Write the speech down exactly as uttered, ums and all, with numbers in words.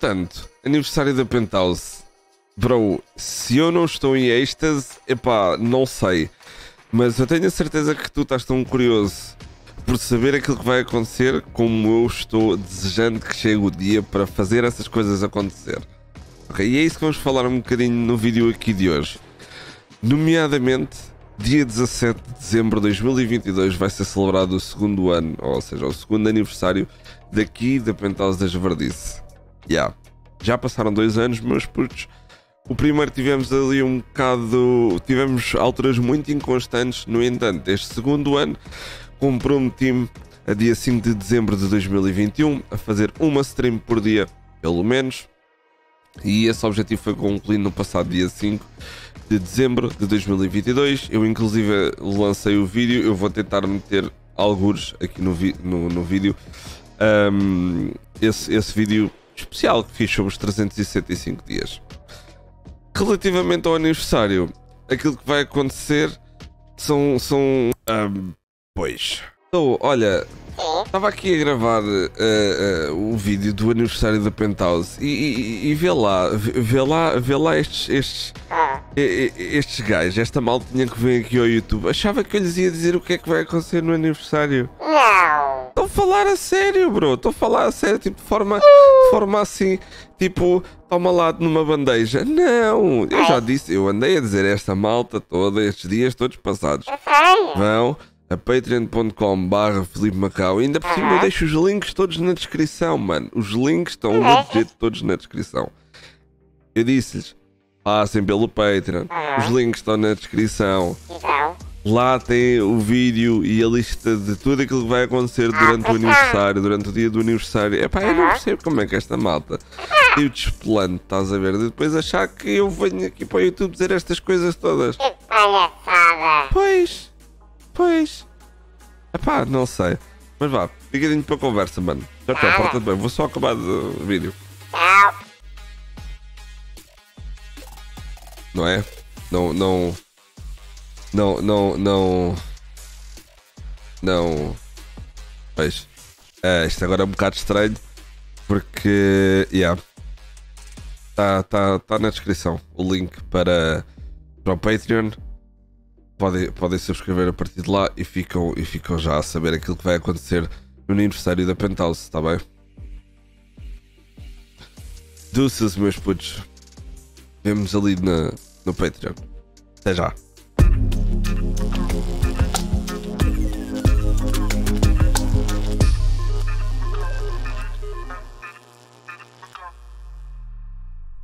Entretanto, aniversário da Penthouse. Bro, se eu não estou em êxtase, epá, não sei. Mas eu tenho a certeza que tu estás tão curioso por saber aquilo que vai acontecer como eu estou desejando que chegue o dia para fazer essas coisas acontecer. Ok, e é isso que vamos falar um bocadinho no vídeo aqui de hoje. Nomeadamente, dia dezassete de dezembro de dois mil e vinte e dois vai ser celebrado o segundo ano, ou seja, o segundo aniversário daqui da Penthouse da Javardice. Yeah. Já passaram dois anos, meus putos. O primeiro tivemos ali um bocado... Tivemos alturas muito inconstantes. No entanto, este segundo ano comprometi-me a dia cinco de dezembro de dois mil e vinte e um a fazer uma stream por dia, pelo menos. E esse objetivo foi concluído no passado dia cinco de dezembro de dois mil e vinte e dois. Eu inclusive lancei o vídeo. Eu vou tentar meter algures aqui no, no, no vídeo. Um, esse, esse vídeo especial que fiz sobre os trezentos e sessenta e cinco dias. Relativamente ao aniversário, aquilo que vai acontecer são... são um, pois... Então, olha, estava aqui a gravar uh, uh, o vídeo do aniversário da Penthouse e, e, e vê lá, vê lá, vê lá estes, estes, estes gajos, esta malta tinha que vir aqui ao YouTube. Achava que eu lhes ia dizer o que é que vai acontecer no aniversário. Não! Estou a falar a sério, bro, estou a falar a sério, tipo, de forma, de forma assim, tipo, toma lá numa bandeja. Não, eu já disse, eu andei a dizer esta malta toda, estes dias todos passados. Vão a patreon ponto com barra Filipe Macau. Ainda por cima eu deixo os links todos na descrição, mano. Os links estão legit todos na descrição. Eu disse-lhes, passem pelo Patreon. Os links estão na descrição. Lá tem o vídeo e a lista de tudo aquilo que vai acontecer durante o aniversário, durante o dia do aniversário. Epá, eu não percebo como é que esta malta tem o desplante, estás a ver? De depois achar que eu venho aqui para o YouTube dizer estas coisas todas. Que palhaçada! Pois, pois. Epá, não sei. Mas vá, fiquinho para a conversa, mano. Já está, porta-te bem. Vou só acabar o vídeo. Tchau! Não é? Não, não... Não, não, não... Não... Pois. É, isto agora é um bocado estranho. Porque... Yeah. Está tá, tá na descrição o link para, para o Patreon. Podem, podem subscrever a partir de lá e ficam, e ficam já a saber aquilo que vai acontecer no aniversário da Penthouse, está bem? Deuces, meus putos. Vemo-nos ali na, no Patreon. Até já.